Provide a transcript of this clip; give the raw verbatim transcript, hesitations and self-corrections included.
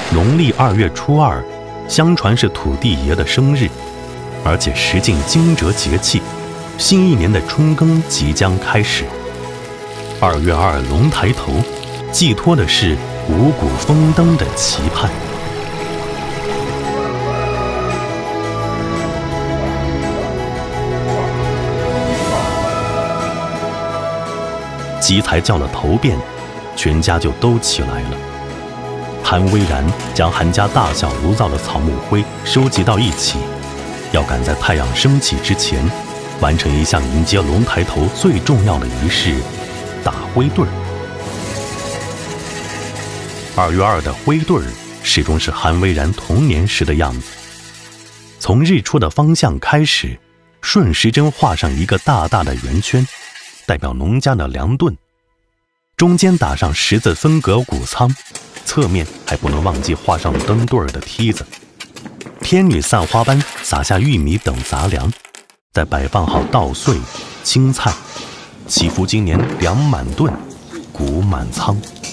农历二月初二，相传是土地爷的生日，而且时近惊蛰节气，新一年的春耕即将开始。二月二龙抬头，寄托的是五谷丰登的期盼。鸡才叫了头遍，全家就都起来了。韩微然将韩家大小炉灶的草木灰收集到一起，要赶在太阳升起之前，完成一项迎接龙抬头最重要的仪式——打灰盹儿。二月二的灰盹儿始终是韩微然童年时的样子。从日出的方向开始，顺时针画上一个大大的圆圈，代表农家的粮顿，中间打上十字分隔谷仓，侧面还不能忘记画上灯对儿的梯子。天女散花般撒下玉米等杂粮，再摆放好稻穗、青菜，祈福今年粮满顿，谷满仓。